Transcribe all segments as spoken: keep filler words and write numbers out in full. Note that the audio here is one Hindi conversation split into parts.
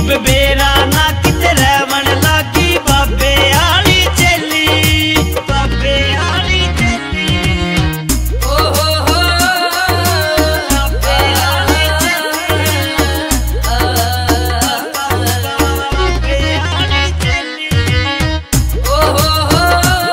इब बेरा ना किते रहवन लागी बाबे आली चेली, बाबे आली चेली। ओ हो हो बाबे आली चेली, बाबे आली चेली। ओ हो हो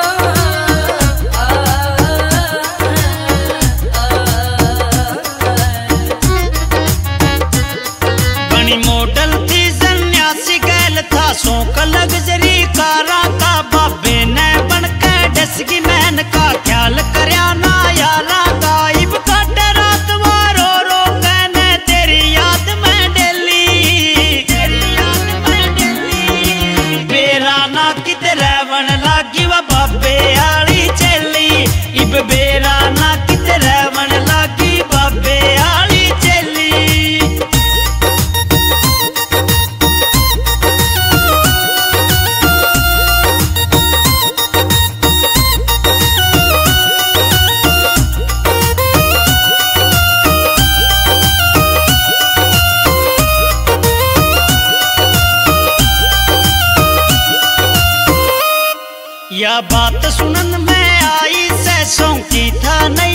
बनी मॉडल थी सन्यासी गैल था सौंक लग्जरी कारा का बाबे ने बनके डसगी मैन का ख्याल करया ना यारा का। इब काटे रात वारो रो कहने तेरी याद में डेली, तेरी याद में डेली। बेरा ना किते रहवन लागी वा बाबे आली चेली, इब बेरा ना किते रहवन लागी बाबे आली चेली। या बात सुनन में आई से सौंकी था नहीं